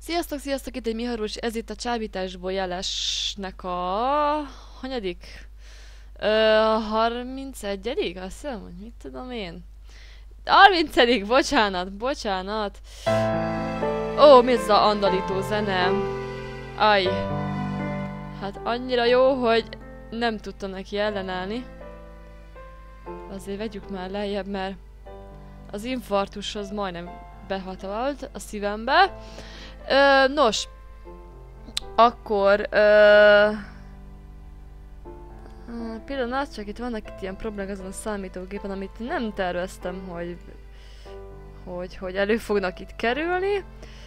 Sziasztok, sziasztok, itt egy Miháros, ez itt a csábításból jelesnek a... hanyadik? 31. Azt hiszem, hogy mit tudom én? 30. Bocsánat. Ó, mi ez a andalító zene? Aj. Hát annyira jó, hogy nem tudtam neki ellenállni. Azért vegyük már lejjebb, mert az infarktus az majdnem behatolt a szívembe. Nos, akkor pillanat, csak itt vannak itt ilyen problémák azon a számítógépen, amit nem terveztem, hogy elő fognak itt kerülni.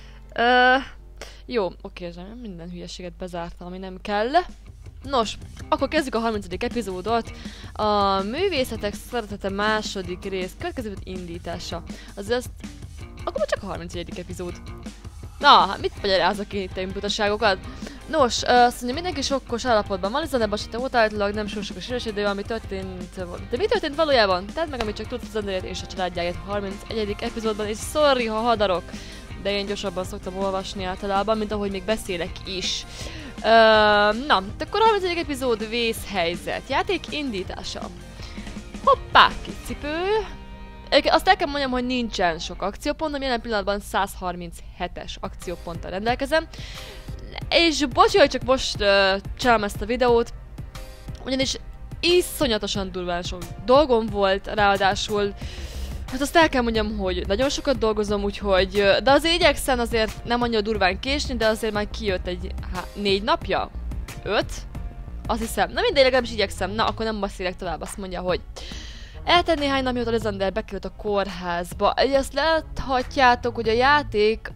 Jó, oké, minden hülyeséget bezártam, ami nem kell. Nos, akkor kezdjük a 30. epizódot. A művészetek szeretete második rész következő indítása. Azért akkor csak a 31. epizód. Na, hát mit magyarázok én itt ilyen butaságokat? Nos, azt mondja, mindenki sokkos állapotban van, Lizander Basita volt általában nem sok a sűrűs idő, ami történt. De mi történt valójában? Tedd meg, amit csak tudsz Lizanderért és a családjáért a 31. epizódban, és sorry, ha hadarok. De én gyorsabban szoktam olvasni általában, mint ahogy még beszélek is. Na, akkor a 31. epizód vészhelyzet. Játék indítása. Hoppá, kicipő. Azt el kell mondjam, hogy nincsen sok akciópontom, jelen pillanatban 137-es akcióponttal rendelkezem. És bocs, hogy csak most csinálom ezt a videót, ugyanis iszonyatosan durván sok dolgom volt, ráadásul hát azt el kell mondjam, hogy nagyon sokat dolgozom, úgyhogy, de azért igyekszem azért nem annyira durván késni, de azért már kijött egy 4 napja? 5? Azt hiszem, na mindegy, legalábbis igyekszem, na akkor nem beszélek tovább, azt mondja, hogy eltett néhány nap mióta Lizander bekerült a kórházba. Ezt láthatjátok, hogy a játék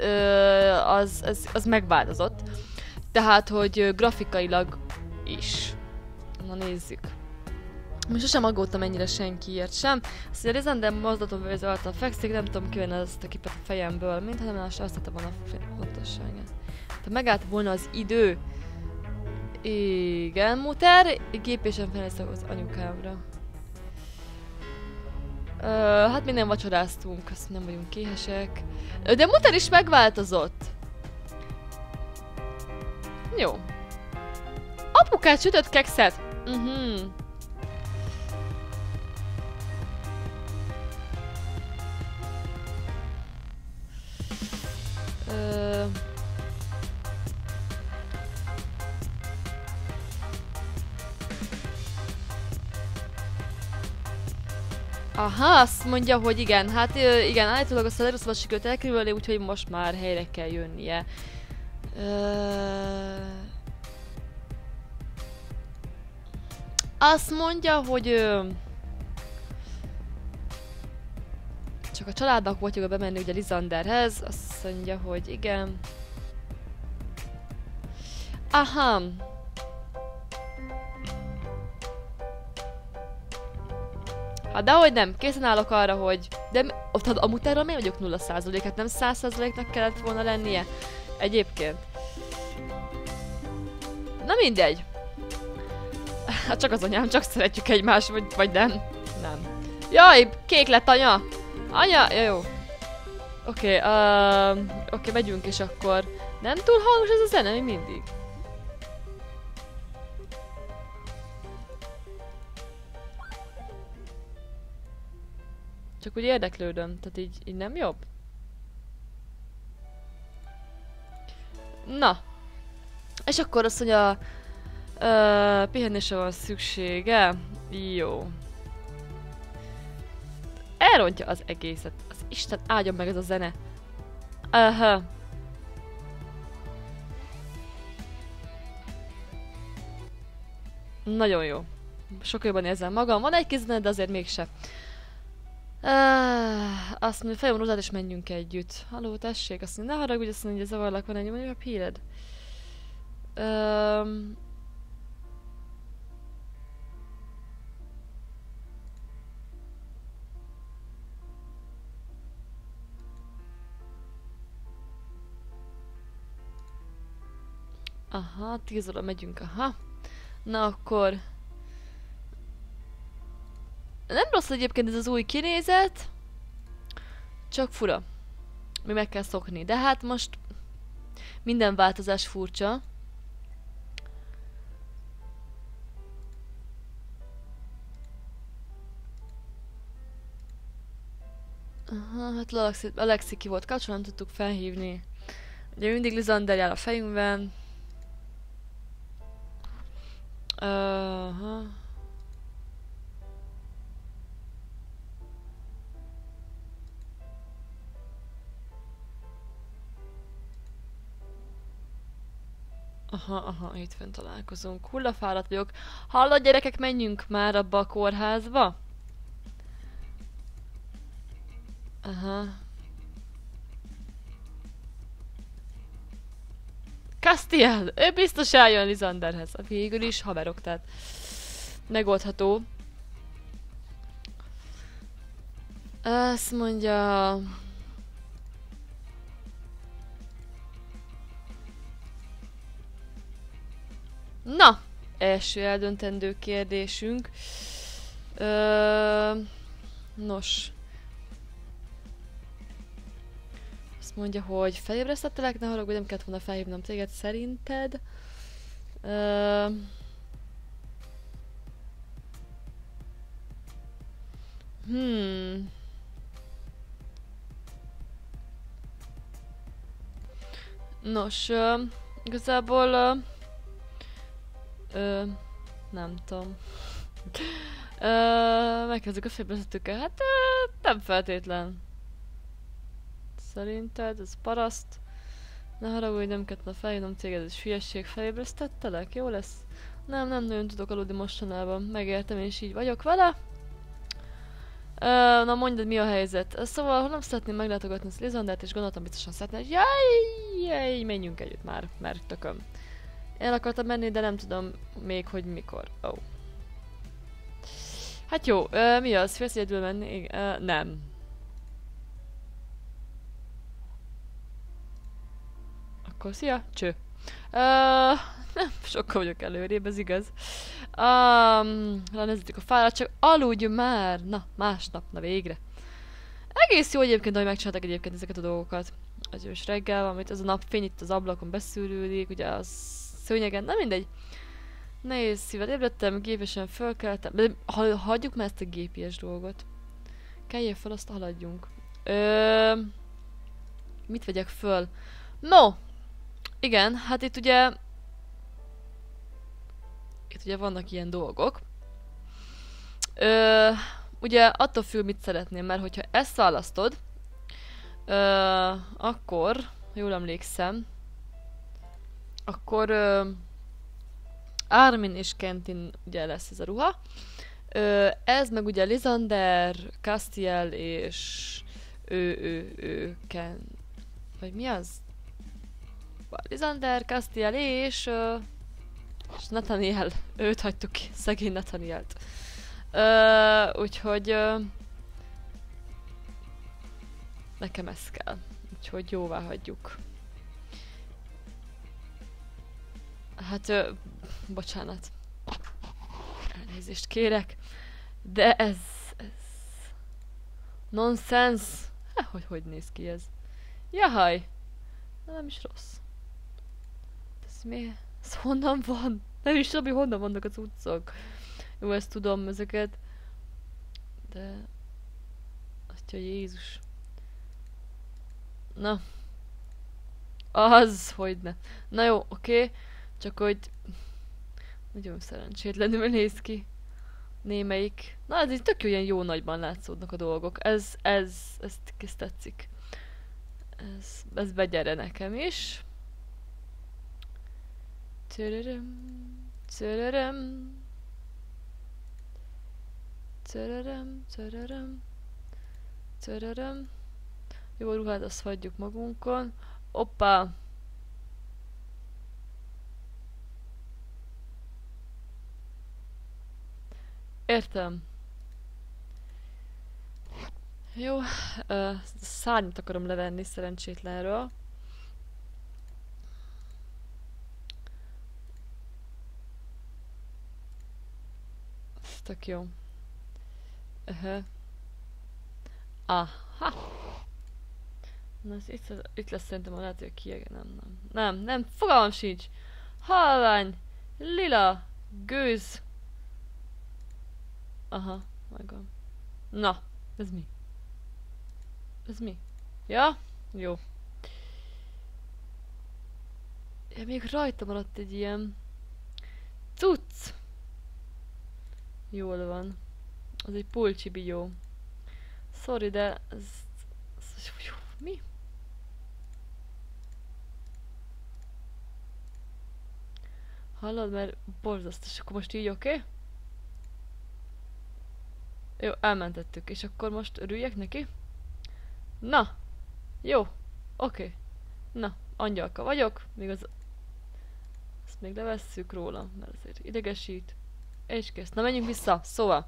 az megváltozott. Tehát, hogy grafikailag is. Na nézzük. Most sosem aggódtam ennyire senkiért sem. Azt mondja, Lizander mozdulaton alatt fekszik, nem tudom kivenni ezt a képet a fejemből, mintha nem azt tette volna a fontosságát. Tehát megállt volna az idő. Igen, Muter, gépésen felnéztek az anyukámra. Hát mi nem vacsoráztunk, azt nem vagyunk éhesek. De Muter is megváltozott. Jó. Apukát sütött kekszet. Aha, azt mondja, hogy igen, hát igen, állítólag azt a legrosszabbat sikerült elkerülni, úgyhogy most már helyre kell jönnie. Azt mondja, hogy csak a családnak volt joga bemenni ugye Lizanderhez, azt mondja, hogy igen. Aha. Hát dehogy nem, készen állok arra, hogy... De ott a Muterről miért vagyok 0%? Hát nem 100%-nak kellett volna lennie? Egyébként. Na mindegy. Hát csak az anyám, csak szeretjük egymást, vagy nem. Nem. Jaj, kék lett anya! Anya, jó. Oké, megyünk és akkor... Nem túl hangos ez a zene, mi mindig? Csak úgy érdeklődöm, tehát így nem jobb? Na. És akkor azt mondja, pihenésre van szüksége. Jó. Elrontja az egészet. Az Isten áldjon meg ez a zene. Aha. Nagyon jó. Sokkal jobban érzem magam. Van egy kis zene, de azért mégse. Azt mondja, fejlom rozát és menjünk együtt. Halló, tessék, azt mondja, ne haragudj, azt mondja, hogy zavarlak, van egy mondjuk a híred. Aha, 10 óra megyünk, aha. Na akkor... Nem rossz egyébként ez az új kinézet. Csak fura. Mi meg kell szokni. De hát most... Minden változás furcsa. Aha, hát Alexi ki volt kapcsolatban, nem tudtuk felhívni. Ugye mindig Lizander jár a fejünkben. Aha. Aha, itt fent találkozunk. Hullafáradt vagyok. Hallod, gyerekek, menjünk már abba a kórházba? Aha. Castiel! Ő biztos eljön Lizanderhez. Végül is haverok, tehát megoldható. Azt mondja... Na! Első eldöntendő kérdésünk. Nos. Azt mondja, hogy felébresztettelek, ne haragudj, nem kellett volna felhívnom téged, szerinted. Nos, igazából... nem tudom. Megkezdjük a félbevezetőkkel. Hát nem feltétlen. Szerinted ez paraszt? Ne haragudj, nem kellett felhívnom téged, ez hülyesség, felébresztettelek? Jó lesz? Nem nagyon tudok aludni mostanában. Megértem, és így vagyok vele. Na mondjad, mi a helyzet? Szóval, nem szeretném meglátogatni ezt Lizandert, és gondoltam biztosan szeretném, hogy jaj, menjünk együtt már, mert tököm. El akartam menni, de nem tudom még, hogy mikor. Oh. Hát jó, mi az? Félsz egyedül menni? Nem. Akkor szia, cső. Nem, sokkal vagyok előrébb, ez igaz. Lenézzük a fáradtság. Aludj már! Na, másnap, na végre. Egész jó egyébként, hogy megcsináltak egyébként ezeket a dolgokat. Az ős reggel, amit ez a napfény itt az ablakon beszűrődik, ugye az szőnyegen, nem mindegy. Nehéz szívvel ébredtem, gépesen fölkeltem. De hagyjuk már ezt a gépies dolgot. Keljél fel, azt haladjunk. Mit vegyek föl? No! Igen, hát itt ugye vannak ilyen dolgok. Ugye attól függ, mit szeretném, mert hogyha ezt választod, akkor, jól emlékszem, akkor Armin és Kentin ugye lesz ez a ruha. Ez meg ugye Lizander, Castiel és Ken... Vagy mi az? Lizander, Castiel és Nathaniel. Őt hagytuk ki, szegény Nathanielt. Úgyhogy nekem ez kell. Úgyhogy jóvá hagyjuk. Hát, bocsánat. Elnézést kérek. De ez... Nonsense. Hogy néz ki ez? Jahaj. Nem is rossz. Ez mi? Ez honnan van? Nem is tudom, hogy honnan vannak az utcok. Jó, ezt tudom, ezeket. De... Atya Jézus. Na. Az, hogyne. Na jó, oké. Csak hogy... Nagyon szerencsétlenül néz ki. Némelyik. Na, ez így tök jó, ilyen jó nagyban látszódnak a dolgok. Ez tetszik. Ez begyere nekem is. Töröröm, töröröm. Töröröm, töröröm. Töröröm. Jó, a ruhát azt hagyjuk magunkon. Hoppá! Értem. Jó, szárnyat akarom levenni szerencsétlenről. Ez tök jó. Aha. Na, ez itt lesz szerintem a lehet, hogy a kieg... Nem, fogalmam sincs. Halvány, lila, gőz. Aha, megvan. Na, ez mi? Ez mi? Ja? Jó. Ja, még rajta maradt egy ilyen... cucc! Jól van. Az egy pulcsi jó. Sorry, de... Mi? Hallod, mert borzasztó, akkor most így oké? Jó, elmentettük, és akkor most örüljek neki? Na! Jó, oké. Na, angyalka vagyok, még az... Ezt még levesszük róla, mert azért idegesít. És kész. Na, menjünk vissza, szóval.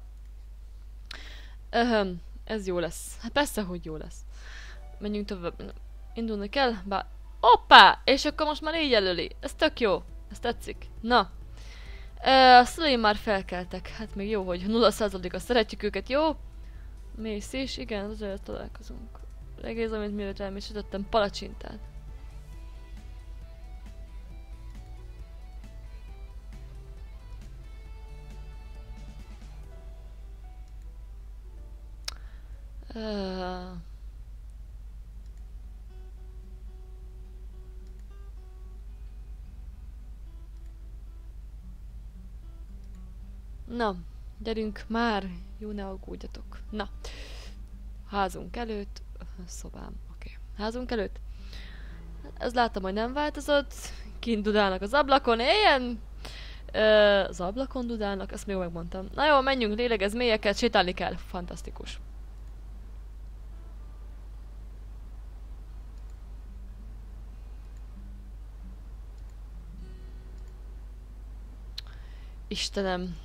Ez jó lesz. Hát persze, hogy jó lesz. Menjünk tovább. Indulni kell, bár... Hoppá! És akkor most már így jelöli. Ez tök jó. Ez tetszik. Na. A szüleim már felkeltek. Hát még jó, hogy 0%-a szeretjük őket, jó? Mész is, igen, azért találkozunk. Regézem, mint mielőtt rám is sütöttem palacsintát. Na, gyerünk már! Jó, ne aggódjatok. Na, házunk előtt, szobám, oké. Házunk előtt. Ez látom, hogy nem változott. Kint dudálnak az ablakon, ilyen... az ablakon dudálnak, ezt még jól megmondtam. Na jó, menjünk, lélegez mélyeket, sétálni kell. Fantasztikus. Istenem.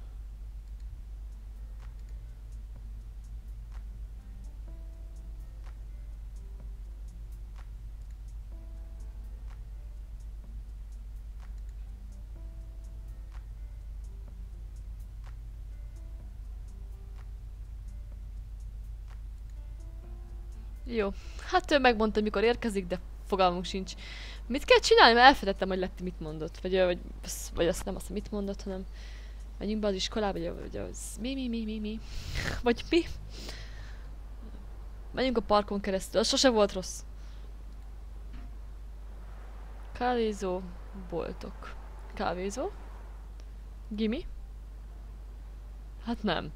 Jó. Hát ő megmondta, mikor érkezik, de fogalmunk sincs. Mit kell csinálni? Mert elfelejtettem, hogy Letti mit mondott. Vagy azt nem azt, mit mondott, hanem... Menjünk be az iskolába, vagy az... Mi? Vagy mi? Menjünk a parkon keresztül. Az sose volt rossz. Kávézó, boltok. Kávézó? Gimi? Hát nem.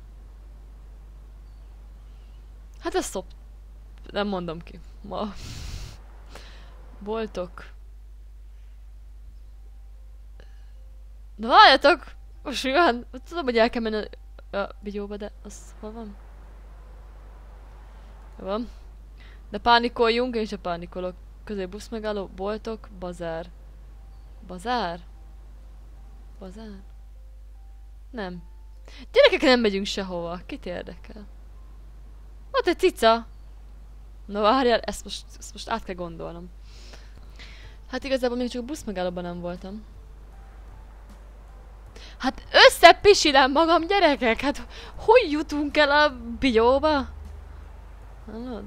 Hát ez szop. Nem mondom ki. Ma. Boltok. Na várjatok! Most mi van? Tudom, hogy el kell menni a videóba, de az hol van? Jó van. De pánikoljunk, én sem pánikolok. Közé buszmegálló, boltok, bazár. Bazár? Bazár? Nem. Gyerekek, nem megyünk sehova. Kit érdekel? Ott egy cica. Na várjál, ezt most át kell gondolnom. Hát igazából még csak a buszmegállóban nem voltam. Hát összepisilem magam, gyerekek! Hát hogy jutunk el a bióba? Hallod?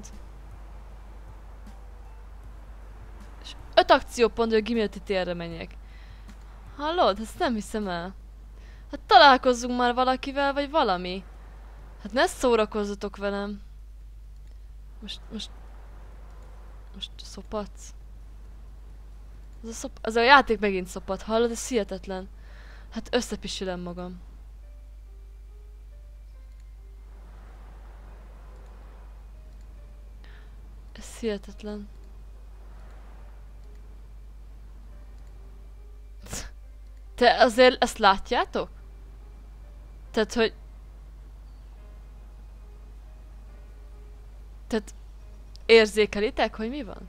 És 5 akciópont, hogy Gimilti térre menjek. Hallod? Ezt nem hiszem el. Hát találkozzunk már valakivel, vagy valami. Hát ne szórakozzatok velem. Most szopatsz? Az a játék megint szopat, hallod? Ez hihetetlen. Hát összepisülem magam. Ez hihetetlen. Te azért ezt látjátok? Tehát, hogy... Tehát... Érzékelitek, hogy mi van?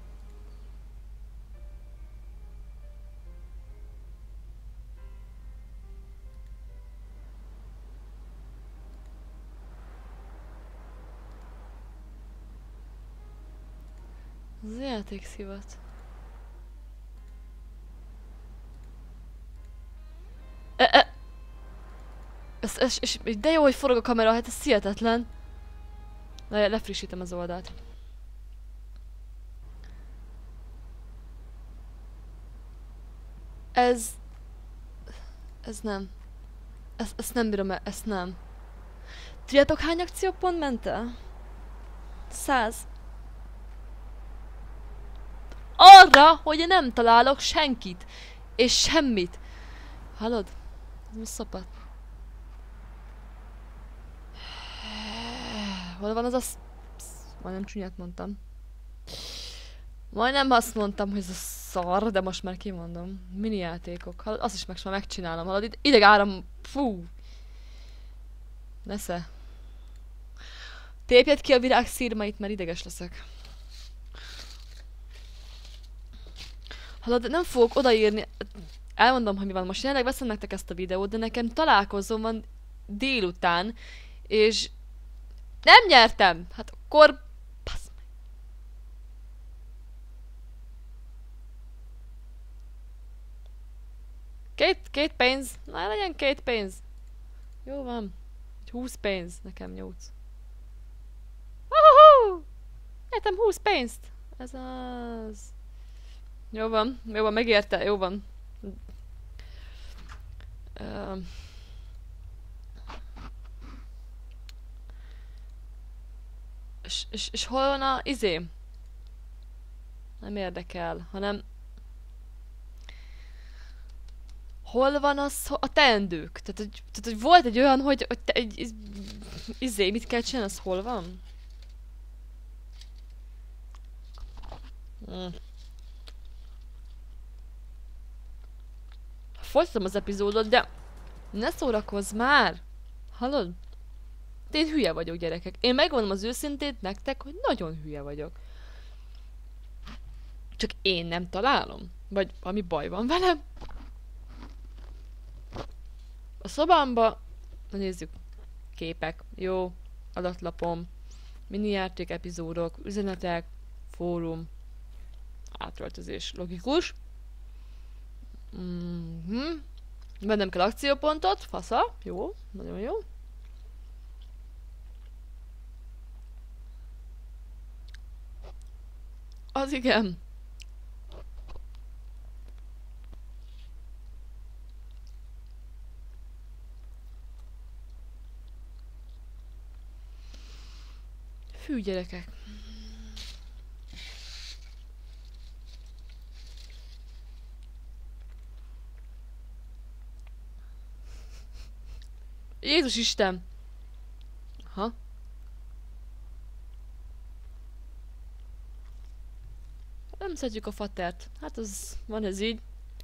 Az játékszivat. És de jó, hogy forog a kamera, hát ez hihetetlen. Lefrissítem az oldalt. Ez... Ez nem. Ezt nem bírom el, ezt nem. Tudjátok hány akciópont ment el? 100. Arra, hogy nem találok senkit. És semmit. Hallod? Ez szopat. Hol van az a... Majdnem csúnyát mondtam. Majdnem azt mondtam, hogy ez a szar, de most már kimondom. Mini játékok. Hallod? Azt is már megcsinálom. Hallod? Ideg áram... Fú. Nesze. Tépjed ki a virág szírmait, mert ideges leszek. Hallod, nem fogok odaírni... Elmondom, hogy mi van. Most jelenleg veszem nektek ezt a videót, de nekem találkozom van délután, és... Nem nyertem! Hát akkor... Passz meg. Két pénz. Na, legyen 2 pénz. Jó van. 20 pénz. Nekem 8. Nyertem 20 pénzt. Ez az... Jó van, megérte, jó van. És hol van a izé? Nem érdekel, hanem... Hol van az a teendők? Tehát, hogy volt egy olyan, hogy izé, mit kell csinálni, az hol van? Folytatom az epizódot, de ne szórakozz már! Hallod? Én hülye vagyok, gyerekek. Én megmondom az őszintét nektek, hogy nagyon hülye vagyok. Csak én nem találom. Vagy valami baj van velem. A szobámba... Na nézzük. Képek. Jó. Adatlapom. Mini játék epizódok. Üzenetek. Fórum. Átöltözés. Logikus. Vennem kell akciópontot. Fasza. Jó. Nagyon jó. Az igen. Fű, gyerekek. Jézus Isten! Ha? Nem szedjük a fatert. Hát az... Van ez így.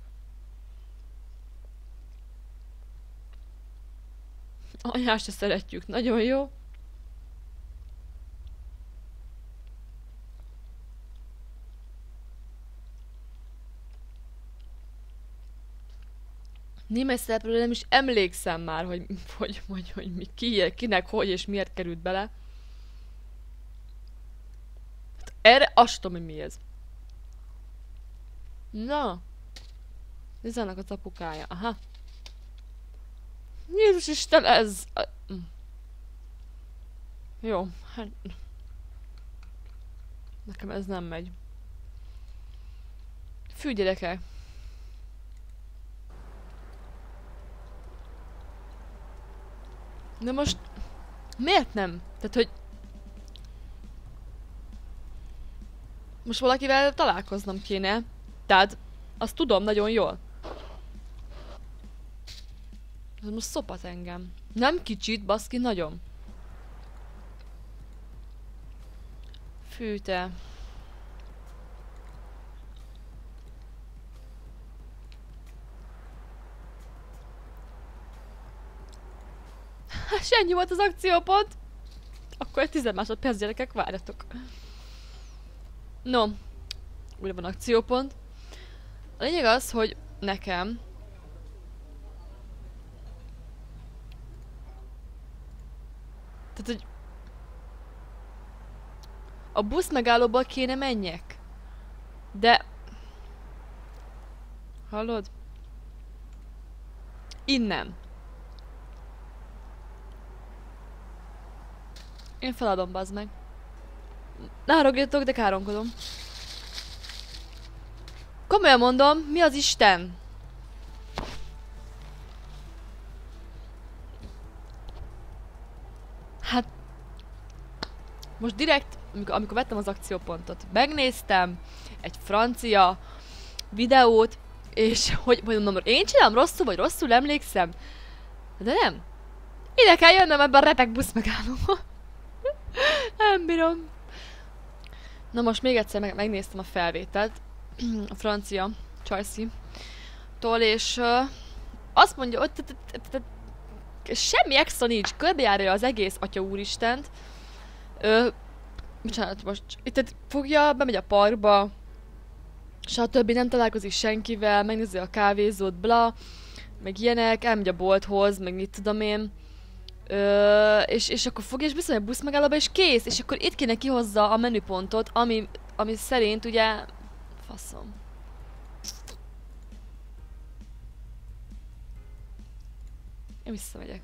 Anyást se szeretjük. Nagyon jó. Némely szerepről nem is emlékszem már, hogy mi kinek, hogy és miért került bele. Hát erre azt tudom, hogy mi ez. Na. Ez annak az apukája. Aha. Jézus Isten, ez... Jó, hát... Nekem ez nem megy. Fű, gyerekek. De most... Miért nem? Tehát, hogy... Most valakivel találkoznom kéne. Tehát... Azt tudom nagyon jól. Ez most szopat engem. Nem kicsit, baszki, nagyon. Fű, te. És ennyi volt az akciópont. Akkor egy 10 másodperc, gyerekek, várjatok. No. Újra van akciópont. A lényeg az, hogy nekem... Tehát, hogy... A busz megállóból kéne menjek. De... Hallod? Innen. Én feladom, bazd meg. Ne haragudjatok, de káromkodom. Komolyan mondom, mi az Isten? Most direkt, amikor vettem az akciópontot, megnéztem egy francia videót, és hogy mondom, én csinálom rosszul, vagy rosszul emlékszem? De nem. Ide kell jönnöm ebben a retek busz megállóba. Nem bírom. Na most még egyszer megnéztem a felvételt. A francia Csajci-tól, és azt mondja, hogy semmi extra nincs, körbejárja az egész Atya Úristent. Bocsánat, most itt fogja, bemegy a parkba, stb. Nem találkozik senkivel, megnézi a kávézót, bla, meg ilyenek, elmegy a bolthoz, meg mit tudom én. És akkor fogja, és beszélni a busz megállóba, és kész, és akkor itt kéne kihozza a menüpontot, ami szerint ugye faszom. Én visszamegyek.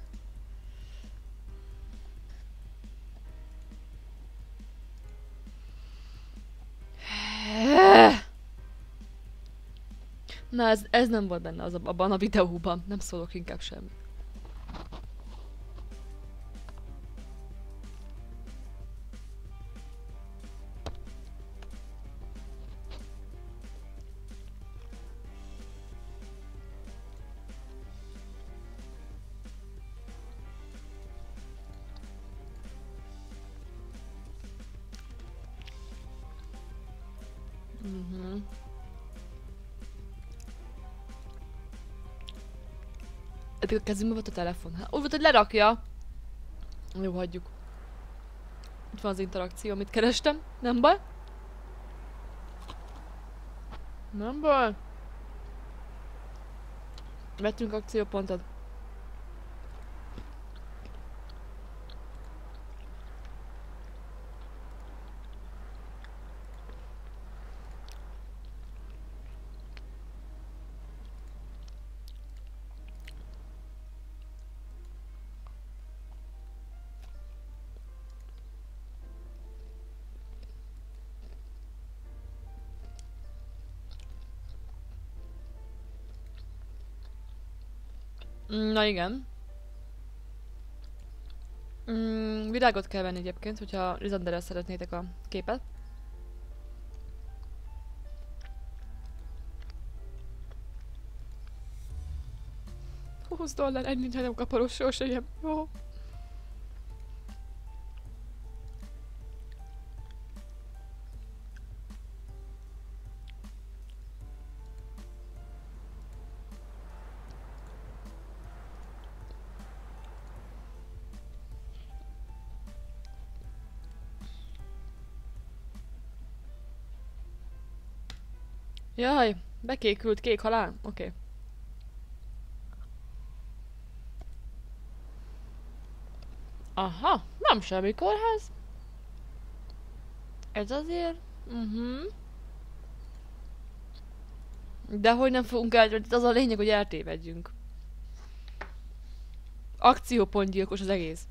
Na ez nem volt benne abban a videóban, nem szólok inkább semmit. Eddig a kezünkbe volt a telefon. Hát, úgy volt, hogy lerakja. Jó, hagyjuk. Itt van az interakció, amit kerestem. Nem baj. Nem baj. Vettünk akciópontot. Na igen. Virágot kell venni egyébként, hogyha Lisanderrel szeretnétek a képet. $20, ennyi, ha nem kaparós sóselyem. Jó. Jaj, bekékült kék halál? Oké. Okay. Aha, nem semmi kórház. Ez azért... De hogy nem fogunk az a lényeg, hogy eltévedjünk. Akciópontgyilkos az egész.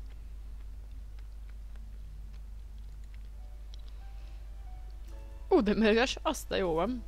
De mérges, azt a jó van.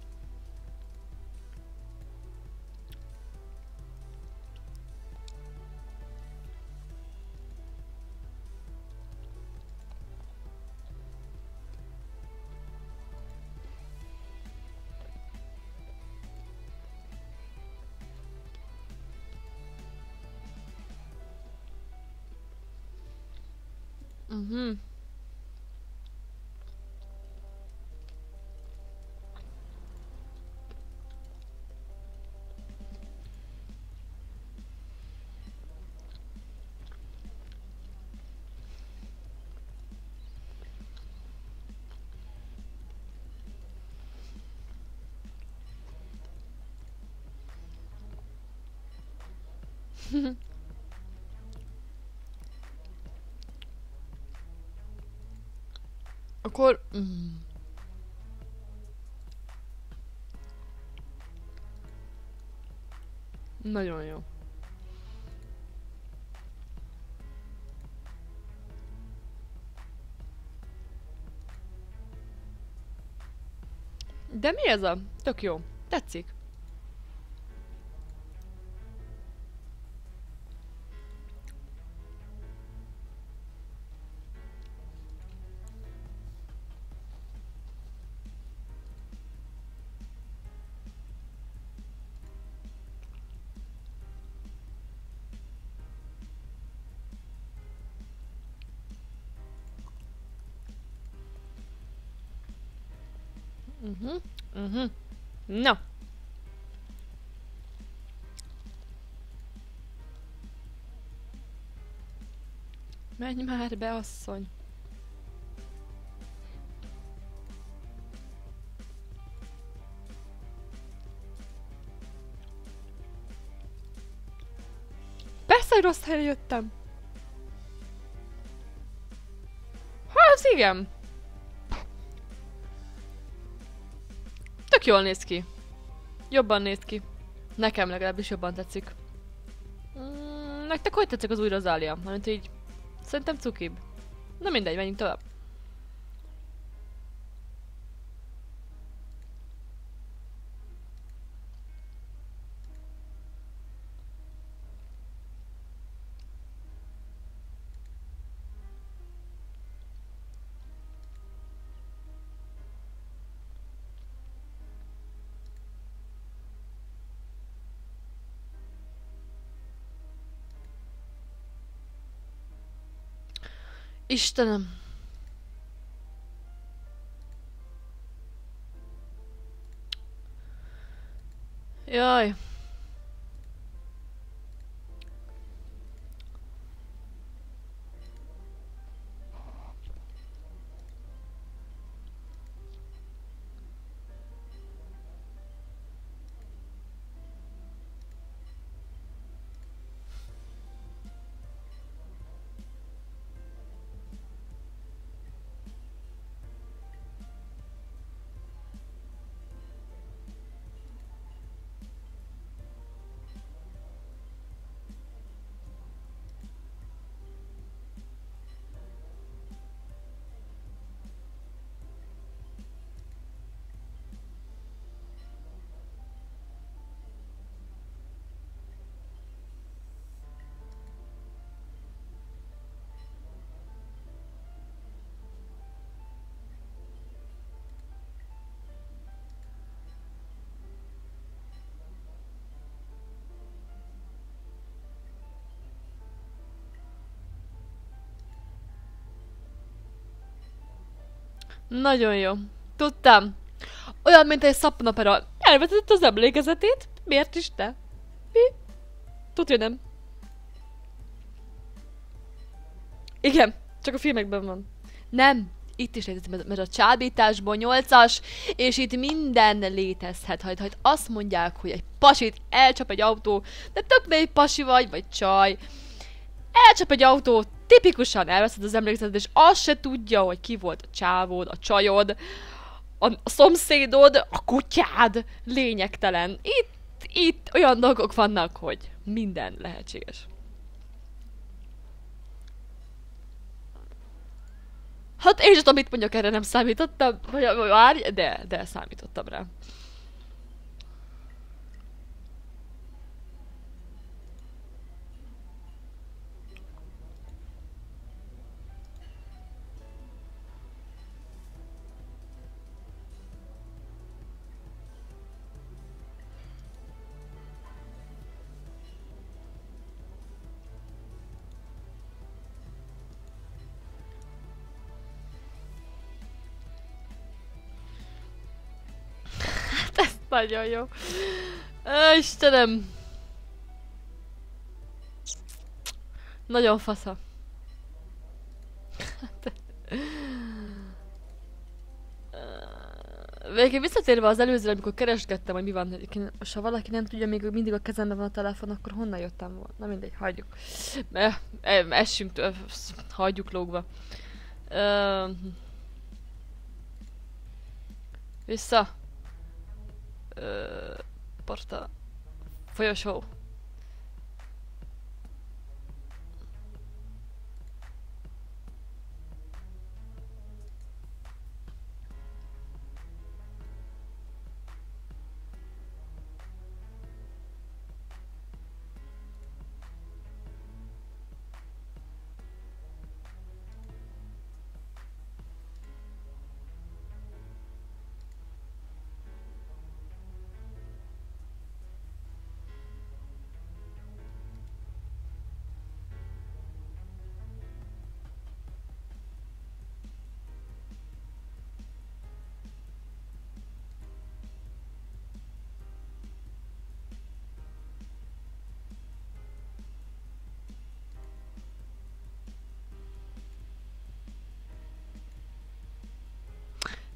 Akkor... Nagyon jó. De mi ez a? Tök jó. Tetszik. No. Menj már be, asszony. Persze, hogy rossz helyre jöttem. Hát, igen. Tök jól néz ki. Jobban néz ki. Nekem legalábbis jobban tetszik. Nektek hogy tetszik az új Rozália? Mert így... Szerintem cukibb. Na mindegy, menjünk tovább. Istenem. Jaj. Nagyon jó. Tudtam. Olyan, mint egy szappanopera. Elvetett az emlékezetét? Miért is te? Mi? Tudja, nem. Igen, csak a filmekben van. Nem. Itt is létezik, mert a csábításból 8-as, és itt minden létezhet. Ha azt mondják, hogy egy pasit elcsap egy autó, de tök egy pasi vagy csaj, elcsap egy autó, tipikusan elveszed az emlékezetet, és azt se tudja, hogy ki volt a csávód, a csajod, a szomszédod, a kutyád, lényegtelen. Itt olyan dolgok vannak, hogy minden lehetséges. Hát én is tudom, mit mondjak, erre nem számítottam, várj, de számítottam rá. Ez nagyon jó. Istenem. Nagyon fasza. Végül visszatérve az előzőre, amikor keresgettem, hogy mi van, és ha valaki nem tudja, még mindig a kezemben van a telefon, akkor honnan jöttem volna? Na mindegy, hagyjuk. Essünk, hagyjuk lógva. Vissza. Porta. Folyosó.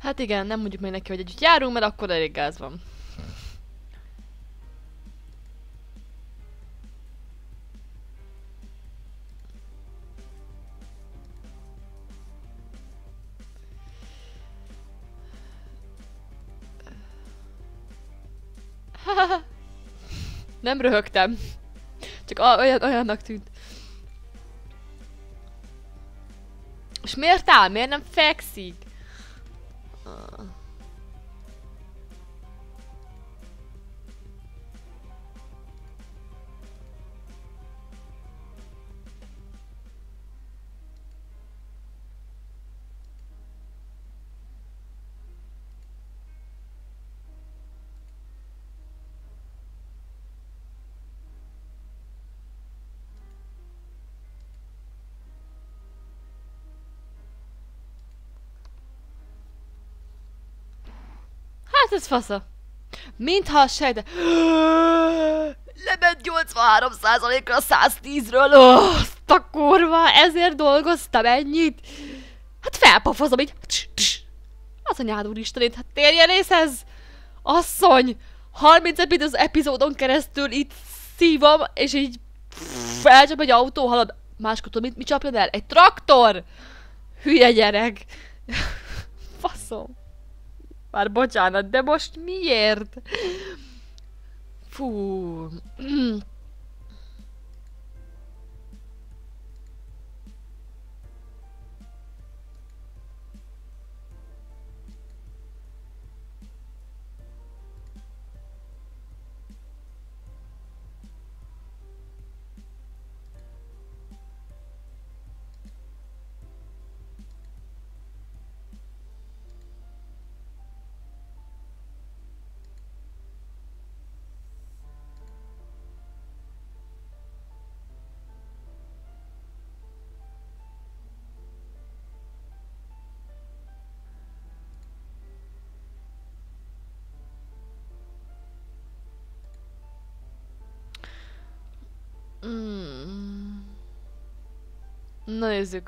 Hát igen, nem mondjuk meg neki, hogy együtt járunk, mert akkor elég gáz van. Nem röhögtem. Csak olyannak tűnt. És miért áll? Miért nem fekszik? Hát ez fasza. Mintha a sejte... Lement 83%-ra 110-ről. Azt a kurva, ezért dolgoztam ennyit. Hát felpafozom így. Az anyád úristenét, hát térjen észhez! Asszony! 30 epizódon keresztül itt szívom, és így felcsap egy autó, halad. Máskor tudod, mit csapjon el? Egy traktor! Hülye gyerek! Faszom! Már bocsánat, de most miért? Fú... Na nézzük.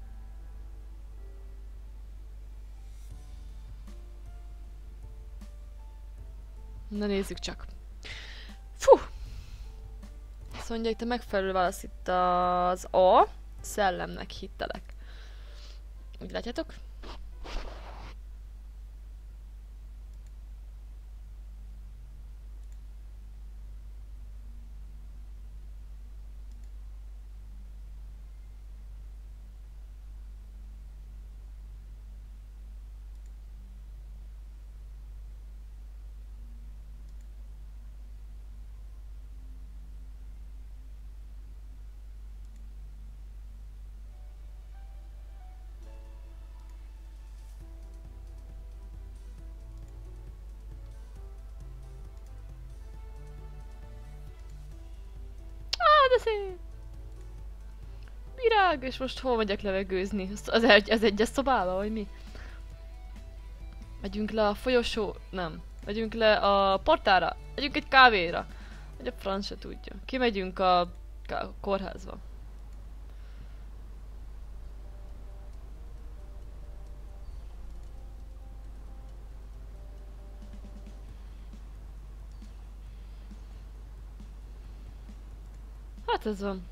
Na nézzük csak. Fú! Azt mondja, itt a megfelelő válasz itt az A. Szellemnek hittelek. Úgy látjátok? De szép! Virág, és most hol megyek levegőzni? Ez egyes szobába, vagy mi? Megyünk le a folyosó... Nem. Megyünk le a portára. Megyünk egy kávéra. Vagy a franc se tudja. Kimegyünk a kórházba. Hát ez van.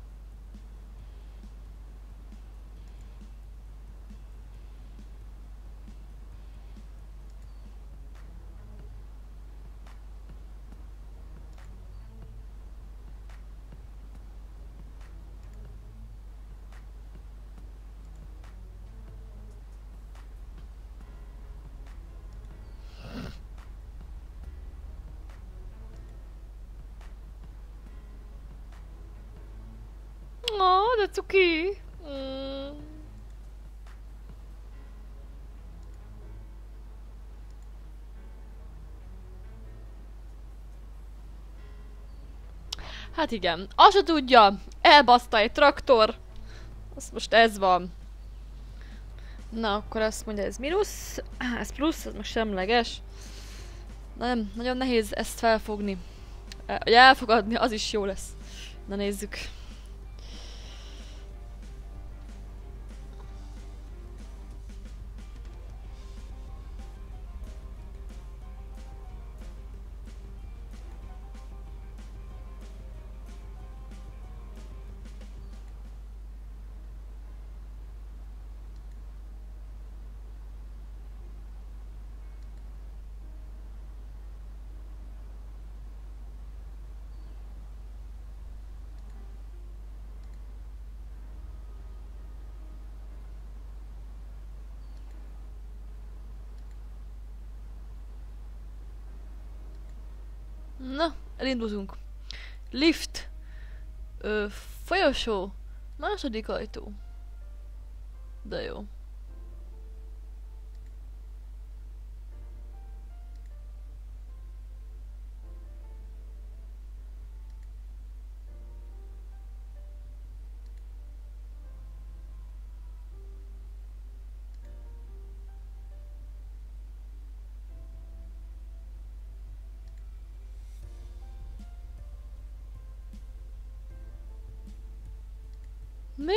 Oh, de cuki. Hát igen. Azt se tudja. Elbaszta egy traktor. Azt most ez van. Na, akkor azt mondja, ez mínusz. Ez plusz, ez most semleges. Nem, nagyon nehéz ezt felfogni. Elfogadni, az is jó lesz. Na nézzük. Na, elindultunk. Lift. Folyosó. Második ajtó. De jó. Mi?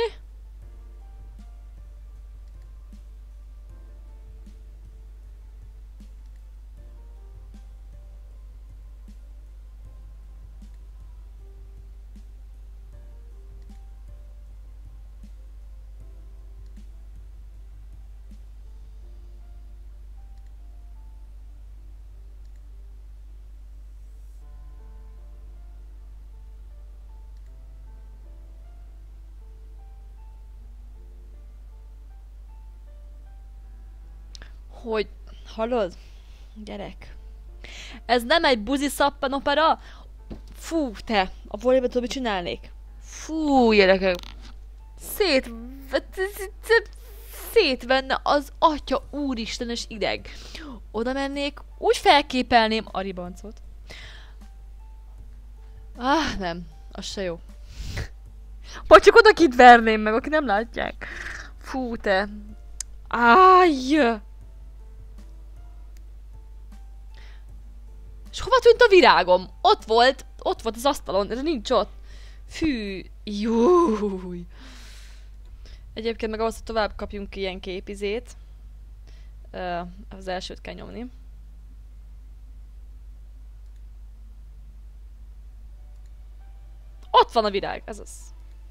Hogy... Hallod? Gyerek. Ez nem egy buzi szappanopera? Fú, te! A volleyball mit csinálnék? Fú, gyerekek! Szétvenne az atya úristenes ideg. Oda mennék, úgy felképelném a ribancot. Nem. Az se jó. Vagy csak odakint verném meg, aki nem látják. Fú, te. Ájj! És hova tűnt a virágom? Ott volt az asztalon, de nincs ott. Fű, júj. Egyébként meg ahhoz, hogy tovább kapjunk ilyen képizét, az elsőt kell nyomni. Ott van a virág, ez az.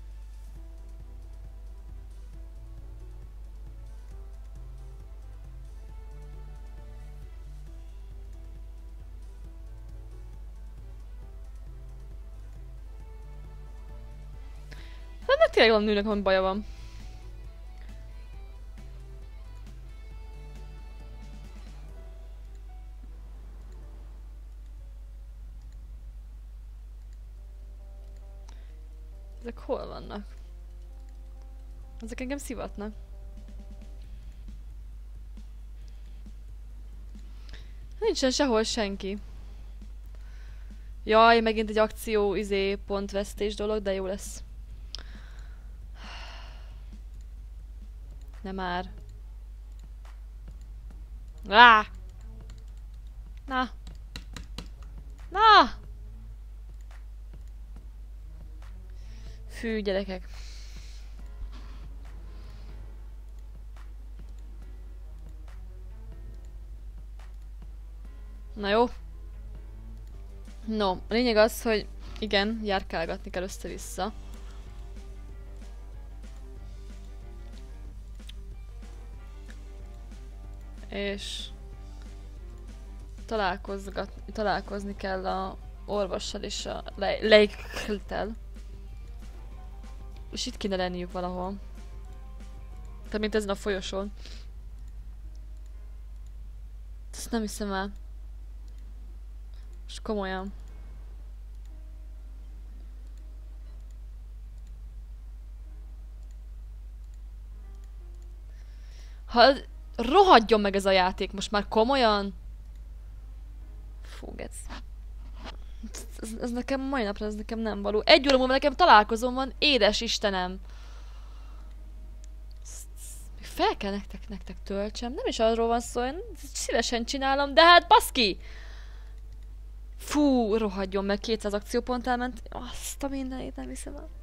Ennek tényleg van nőnek, hogy baja van. Ezek hol vannak? Ezek engem szivatnak. Nincsen sehol senki. Jaj, megint egy akció, pontvesztés dolog, de jó lesz. Nem már. Na! Na! Fű, gyerekek. Na jó. No, a lényeg az, hogy igen, járkálgatni kell össze-vissza. És találkozni kell a orvossal és a lejktel. És itt kéne lenniük valahol. Tehát mint ezen a folyosón. Ezt nem hiszem el. És komolyan. Ha rohadjon meg ez a játék, most már komolyan. Fú, gec. Ez nekem mai napra, ez nekem nem való. 1 óra múlva nekem találkozom van, édes Istenem. Fel kell nektek töltsem. Nem is arról van szó, én szívesen csinálom, de hát baszki! Fú, rohadjon meg, 200 akciópont elment. Azt a mindenit nem hiszem el.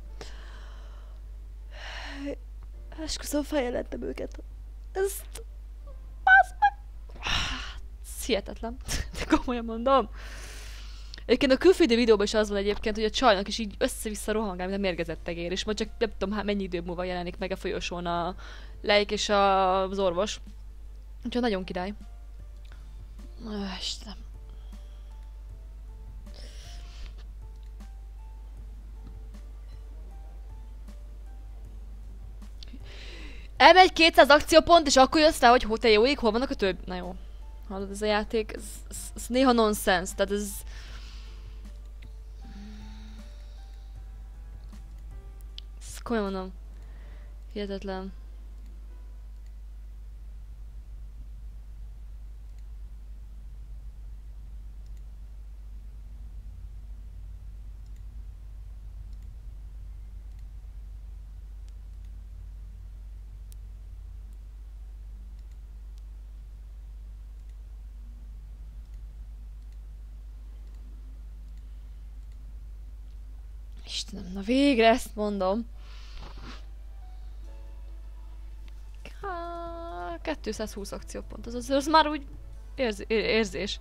Esküszöm, feljelentem őket. Ezt... Basz meg! Hihetetlen. De komolyan mondom. Egyébként a külföldi videóban is az van egyébként, hogy a csajnak is így össze-vissza rohangál, mint a mérgezett tegér, és majd csak nem tudom mennyi idő múlva jelenik meg a folyosón a lejk és az orvos. Úgyhogy nagyon király. Istenem. Elmegy 200 akciópont, és akkor jössz rá, hogy te jó ég, hol vannak a több... Na jó. Hallod, ez a játék, ez néha nonsense, tehát ez... Komolyan mondom. Hihetetlen. Istenem, na végre ezt mondom. 220 akciópont, az már úgy érzés.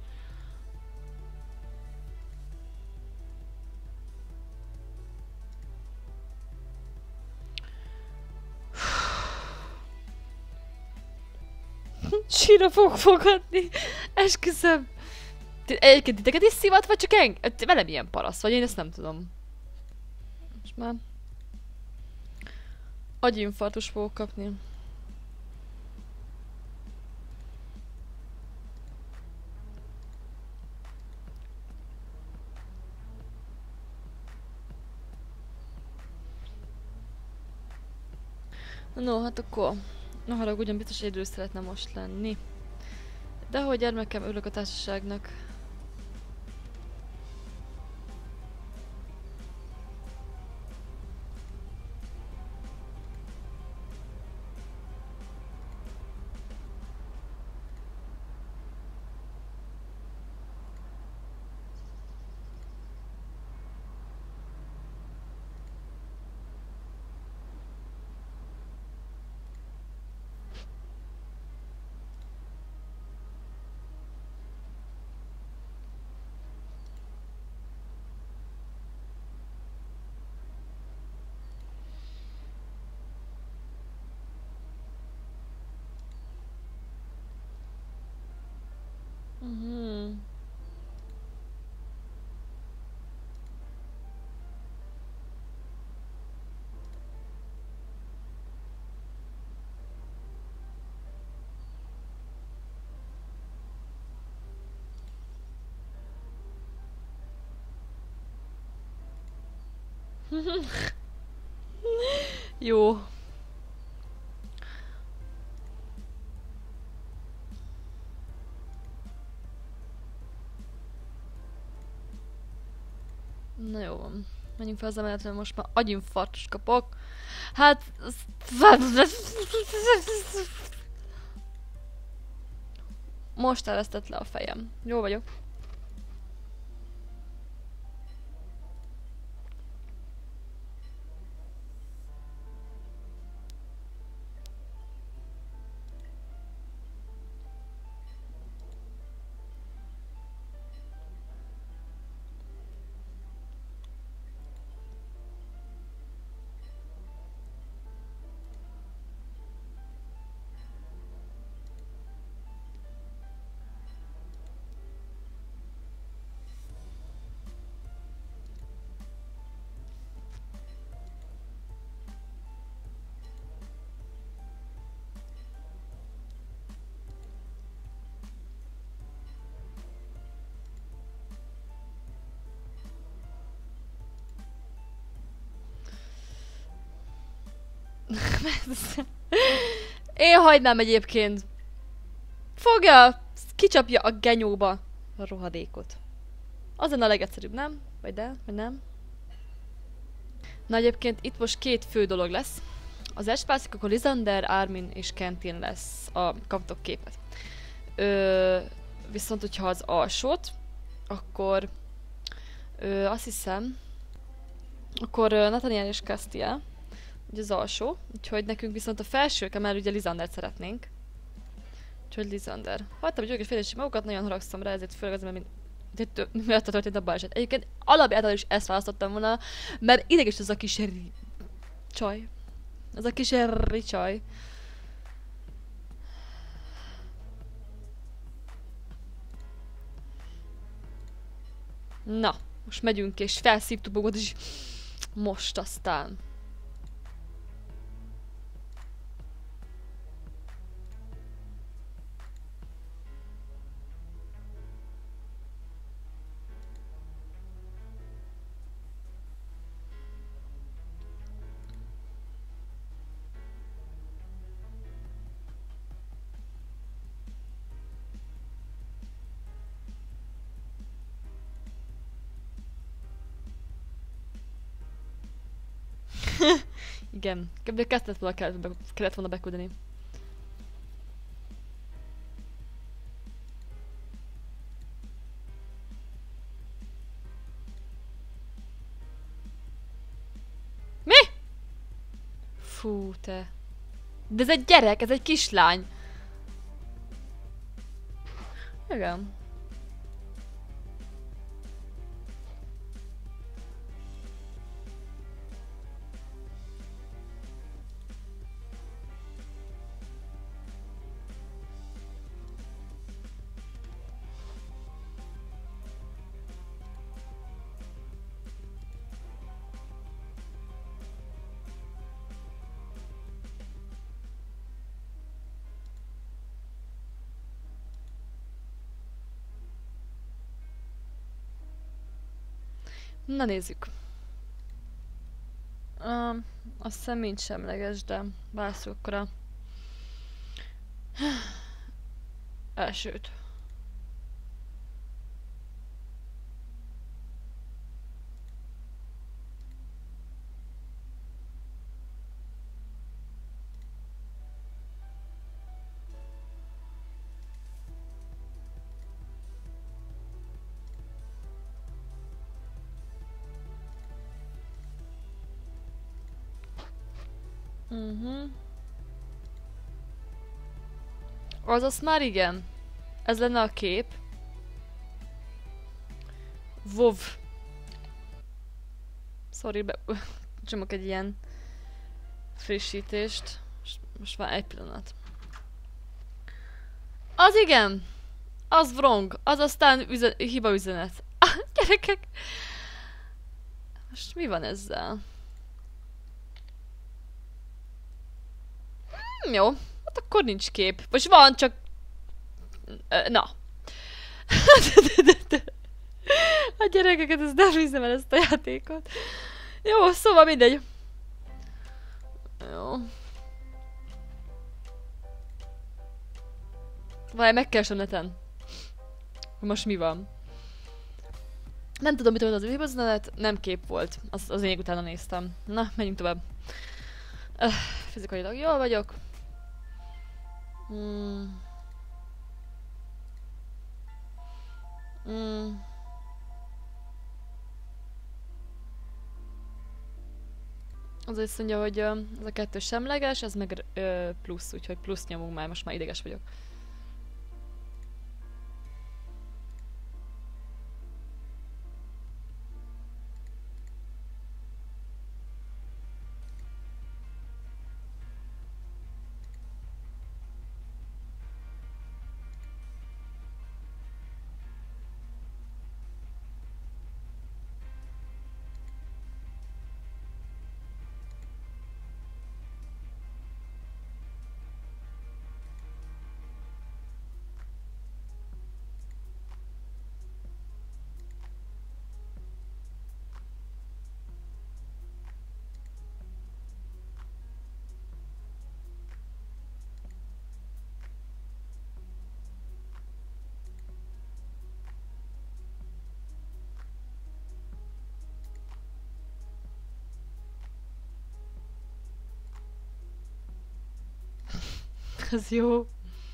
Sírra fogok fogadni. Esküszöm. Egyébként titeket is szivat, vagy csak velem ilyen parasz, vagy én ezt nem tudom. Most már... agyinfarktus fogok kapni. No, hát akkor... ne haragudjon, biztos egyedül szeretne most lenni. De hogy gyermekem, örülök a társaságnak. Mhm. Jó. Na jó van. Menjünk fel az emeletre, most már agyinfarktus kapok. Hát... most eresztett le a fejem. Jó vagyok. Én hagynám egyébként. Fogja, kicsapja a genyóba a rohadékot. Az lenne a legegyszerűbb, nem? Vagy de? Vagy nem? Na egyébként itt most két fő dolog lesz. Az első pászik, akkor Lysander, Armin és Quentin lesz. Kaptok képet. Viszont, hogyha az alsót, akkor azt hiszem, akkor Nathaniel és Castiel, ugye az alsó, úgyhogy nekünk viszont a felsőkkel, mert ugye Lysandert szeretnénk. Úgyhogy Lysander. Hagytam, hogy ők is félresék magukat, nagyon haragszom rá, ezért főleg azért, mert miatt történt a baleset. Egyébként alapjától is ezt választottam volna, mert ideges az a kis csaj. Az a kis csaj. Na, most megyünk és felszívtuk magunkat, és most aztán. Igen, kb. Kellett volna beküldeni. Mi? Fú, te. De ez egy gyerek, ez egy kislány. Igen. Na nézzük. Azt hiszem nincs semleges, de válaszol akkor a elsőt. Azaz már igen. Ez lenne a kép. WoW. Sorry, csomok egy ilyen frissítést. Most már egy pillanat. Az igen! Az wrong. Az aztán hiba üzenet. Gyerekek! Most mi van ezzel? Jó. Hát akkor nincs kép. Most van, csak... Na. A gyerekeket, ezt nem hiszem el, ezt a játékot. Jó, szóval mindegy. Jó. Várj, megkeresem neten. Most mi van? Nem tudom, mit volt az üzenet, nem kép volt. Az én utána néztem. Na, menjünk tovább. Fizikailag jól vagyok. Az azt mondja, hogy ez a kettő semleges, ez meg plusz, úgyhogy plusz nyomunk már, most már ideges vagyok. Ez jó.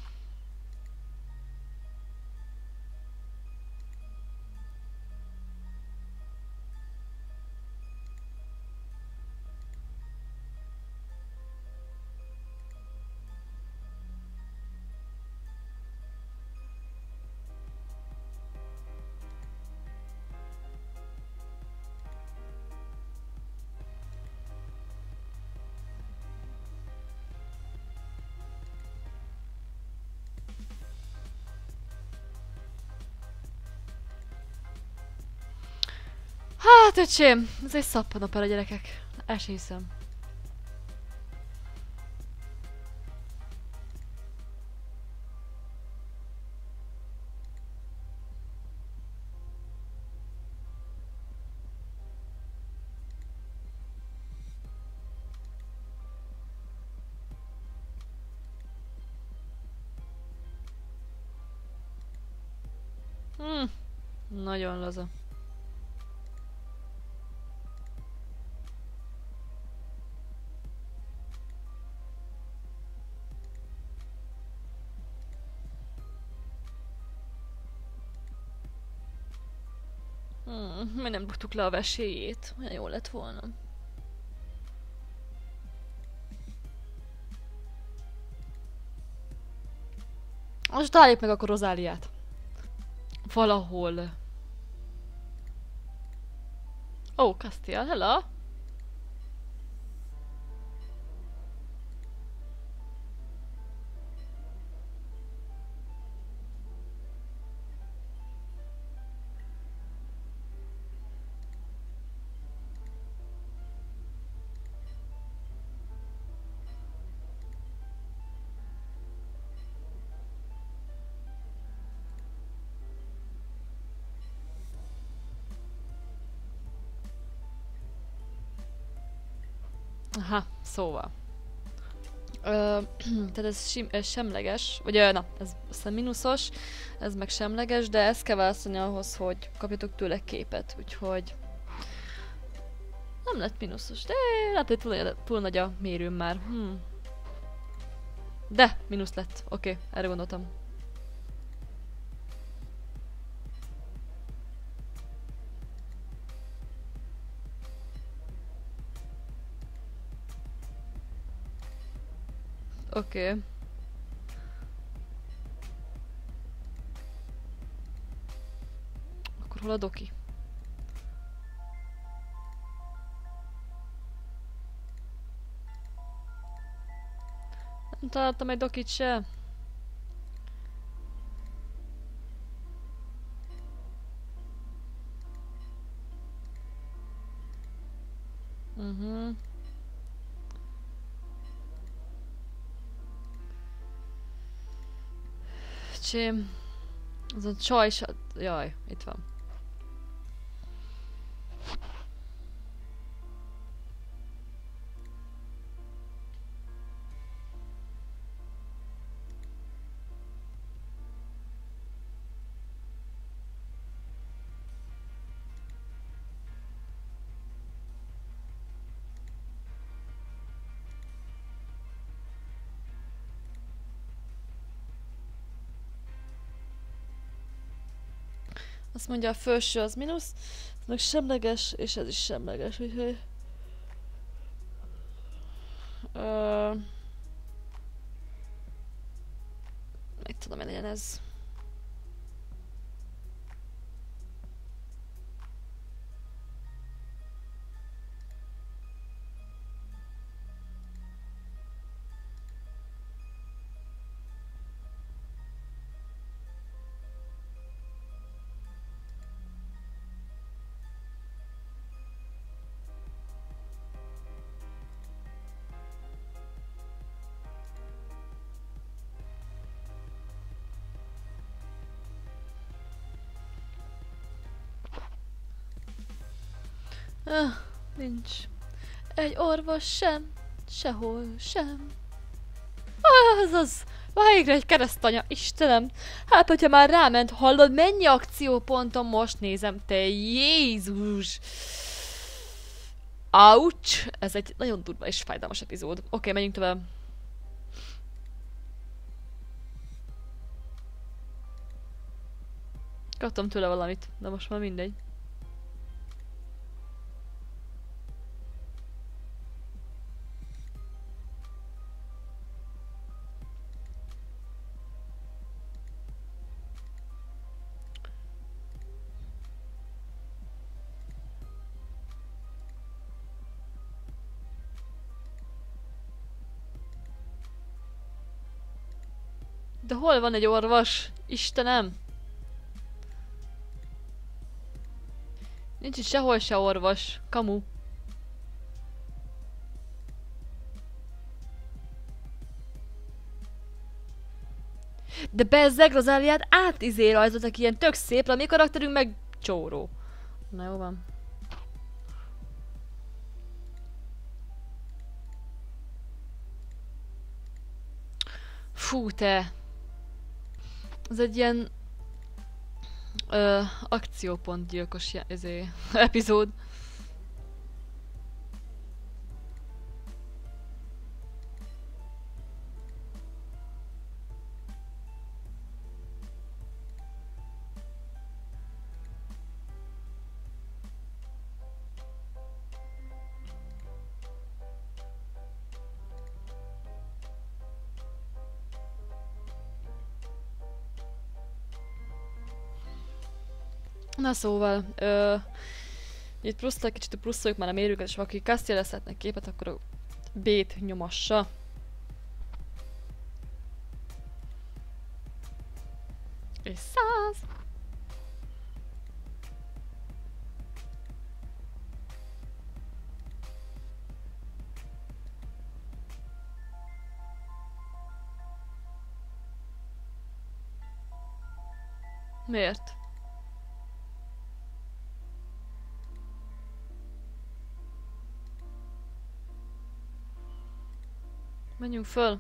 Hát öcsém, ez egy szappanopera gyerekek. El sem hiszem. Nagyon laza. Mi nem buktuk le a vesélyét? Olyan jó lett volna. Most találjuk meg akkor Rozáliát. Valahol. Ó, Castiel, hello! Aha, szóval. Tehát ez semleges, vagy na, ez aztán mínuszos, ez meg semleges, de ezt kell választani ahhoz, hogy kapjatok tőle képet, úgyhogy nem lett mínuszos, de lehet, hogy túl nagy a mérőm már. De, mínusz lett, oké, erre gondoltam. Oké. Akkor hol a doki? Nem találtam egy dokit se. Csém. Az a csaj jaj, itt van. Azt mondja, a felső az mínusz, ez meg semleges, és ez is semleges, úgyhogy... Meg tudom, hogy legyen ez. Nincs. Egy orvos sem. Sehol sem. Ez az. Végre egy keresztanya, Istenem. Hát, hogyha már ráment, hallod, mennyi akcióponton most nézem, te Jézus. Ouch! Ez egy nagyon durva és fájdalmas epizód. Oké, menjünk tovább. Kaptam tőle valamit, de most már mindegy. De hol van egy orvos? Istenem! Nincs itt sehol se orvos. Kamu. De bezzeg Rozáliát rajzoltak ilyen tök szép, a mi karakterünk meg csóró. Na jó van. Fú, te! Ez egy ilyen... akciópontgyilkos epizód. Na szóval, itt plusztal kicsit pluszoljuk már a mérőket, és aki kasztélezhetnek képet, akkor a B-t nyomassa. És 100! Miért? Menjünk föl.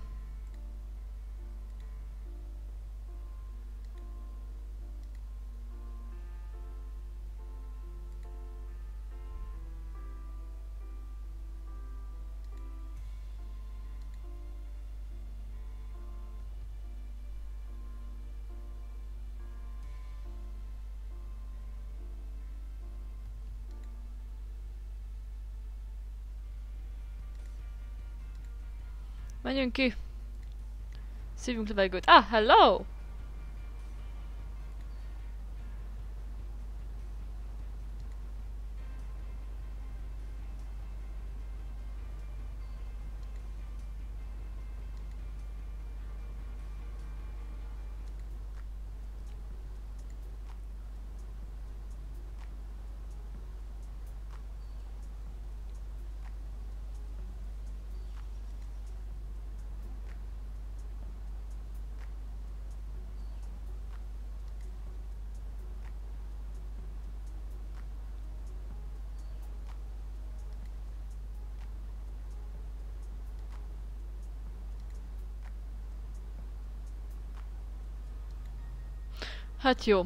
Menjünk ki. Szívjunk levegőt. Ah, hello! Hát jó.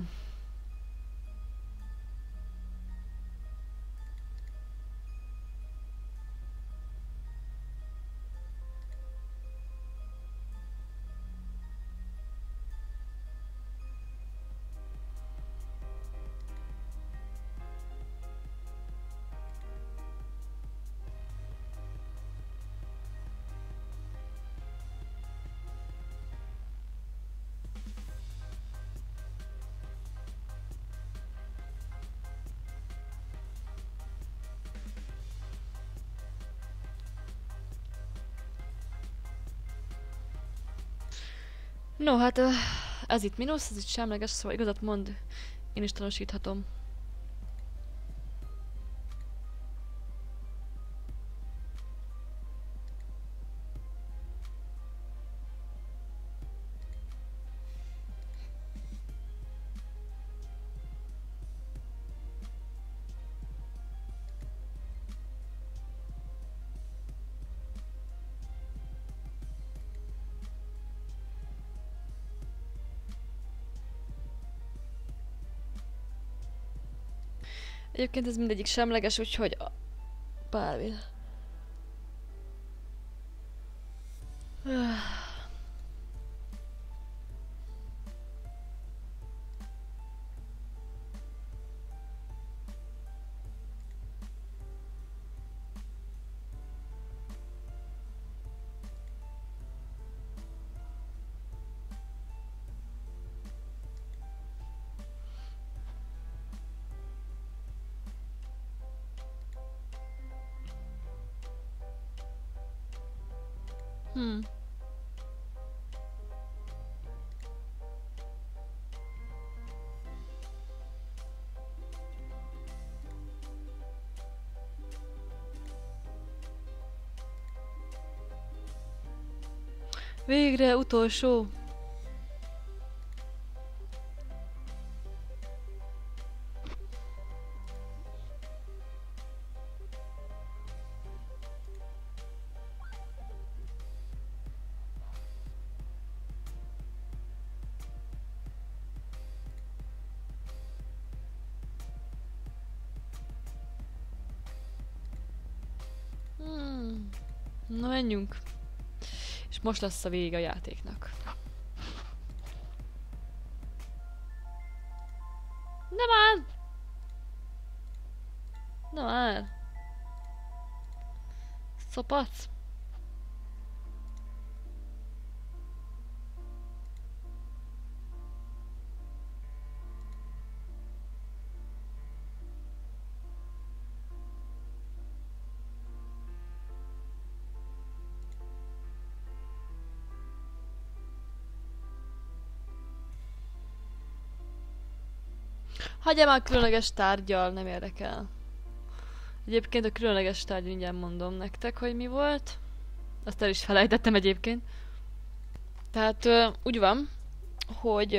No, hát ez itt mínusz, ez itt semleges, szóval igazat mond, én is tanúsíthatom. Egyébként ez mindegyik semleges, úgyhogy bármi. Végre, utolsó. Na menjünk. És most lesz a vége a játéknak. De már! Na már! Szopac! Hagyjál már különleges tárgyal, nem érdekel. Egyébként a különleges tárgy, mindjárt mondom nektek, hogy mi volt. Azt el is felejtettem egyébként. Tehát úgy van, hogy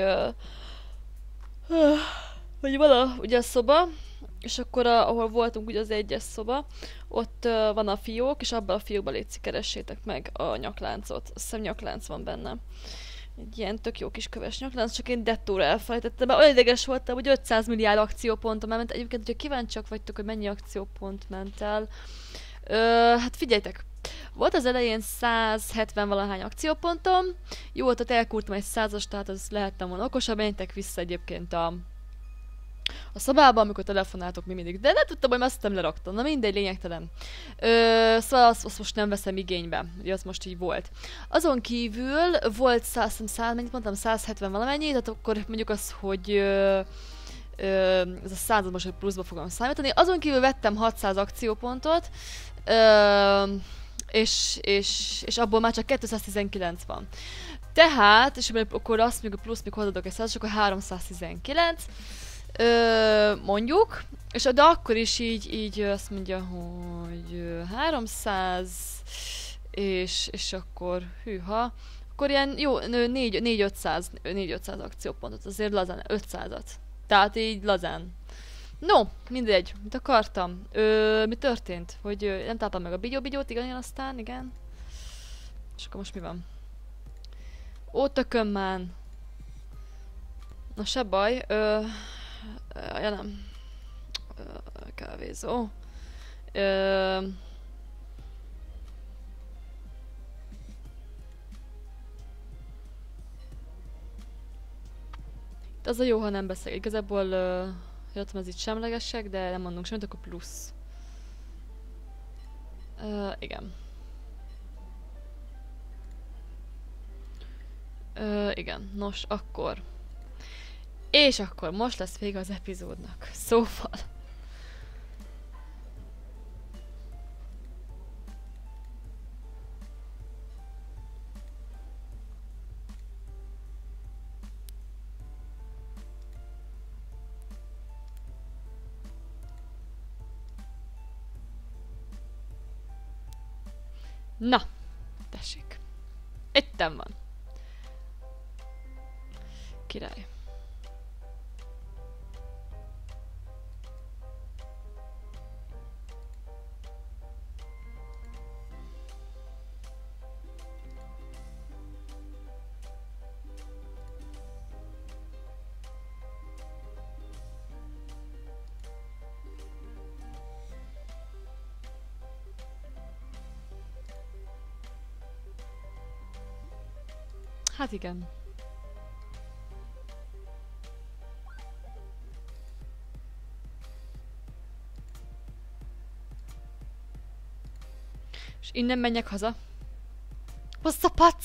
hogy ugye a szoba, és akkor ahol voltunk ugye az egyes szoba, ott van a fiók, és abban a fiókban létszik, keressétek meg a nyakláncot. Azt hiszem nyaklánc van benne. Egy ilyen tök jó kis köves nyaklánc, csak én dettóra elfelejtettem, mert olyan ideges voltam, hogy 500 milliárd akciópontom ment. Egyébként, hogyha kíváncsiak vagytok, hogy mennyi akciópont ment el, hát figyeljetek, volt az elején 170 valahány akciópontom, jó volt, ott elkúrtam egy 100-as, tehát az lehettem volna okosabb, menjetek vissza egyébként a szobában, amikor telefonáltok mi mindig. De nem tudtam, hogy azt nem leraktam. Na mindegy, lényegtelen. Szóval azt most nem veszem igénybe. Ugye az most így volt. Azon kívül volt 100, mennyit mondtam, 170 valamennyi, tehát akkor mondjuk az, hogy ez a 100 most pluszba fogom számítani. Azon kívül vettem 600 akciópontot, és abból már csak 219 van. Tehát, és akkor azt még a plusz még hozzáadok egy 100, akkor 319. Mondjuk, de akkor is így azt mondja, hogy 300, és akkor hűha, akkor ilyen jó 4-500 akciópontot, azért lazán 500-at. Tehát így lazán. No, mindegy, mit akartam. Mi történt? Hogy nem találtam meg a bigyót, igen, aztán, igen. És akkor most mi van? Ó, tökömmán. Na se baj, ja nem. Kávézó. Az a jó, ha nem beszél. Igazából jöttem, ez itt semlegesek, de nem mondunk semmit, akkor plusz. Igen. Igen, nos, akkor. És akkor most lesz vége az epizódnak. Szóval. Na, tessék. Ittem van. Király. Hát igen. És innen menjek haza. Hosszapac!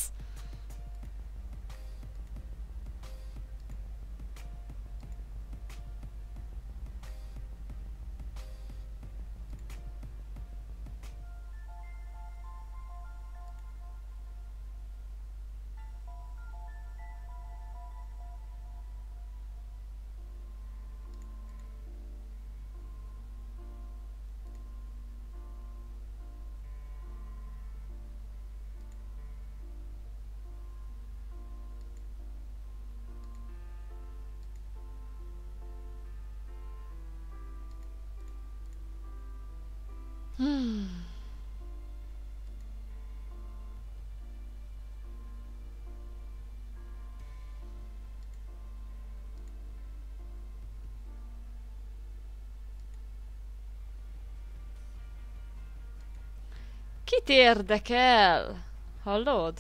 Kit érdekel? Hallod?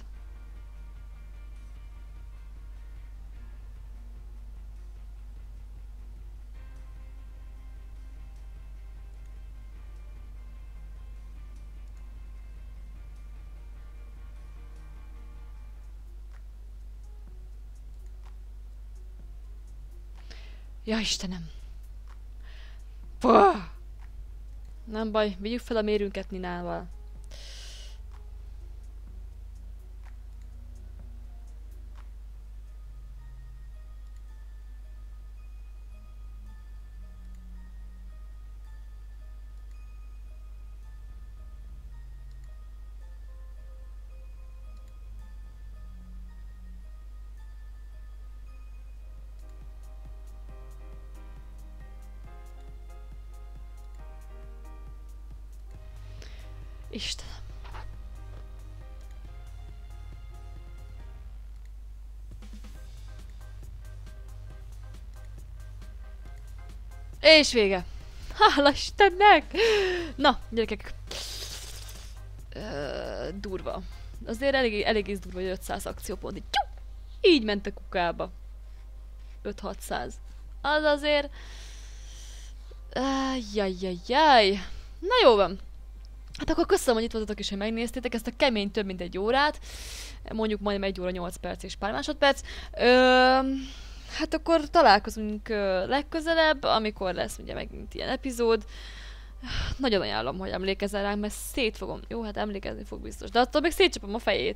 Ja, Istenem. Puh. Nem baj, vigyük fel a mérőnket Ninával. Istenem. És vége. Hála Istennek! Na, gyerekek. Durva. Azért elég durva, hogy 500 akciópont. Így ment a kukába. 5-600. Az azért... Jajjajjaj. Na jó van. Hát akkor köszönöm, hogy itt voltatok és hogy megnéztétek ezt a kemény több mint egy órát. Mondjuk majdnem 1 óra 8 perc és pár másodperc. Hát akkor találkozunk legközelebb, amikor lesz ugye megint ilyen epizód. Nagyon ajánlom, hogy emlékezzel rám, mert szétfogom. Jó, hát emlékezni fog biztos. De attól még szétcsapom a fejét.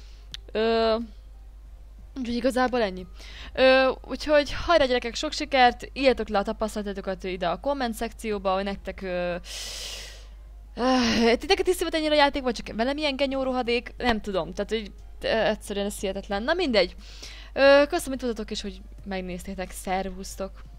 Úgyhogy igazából ennyi. Úgyhogy hajrá gyerekek, sok sikert, írjatok le a tapasztalatokat ide a komment szekcióba, hogy nektek... titeket is szívet ennyire a játék, vagy csak velem ilyen genyó rohadék? Nem tudom, tehát hogy egyszerűen ez hihetetlen. Na mindegy. Köszönöm, hogy voltatok és hogy megnéztétek. Szervusztok!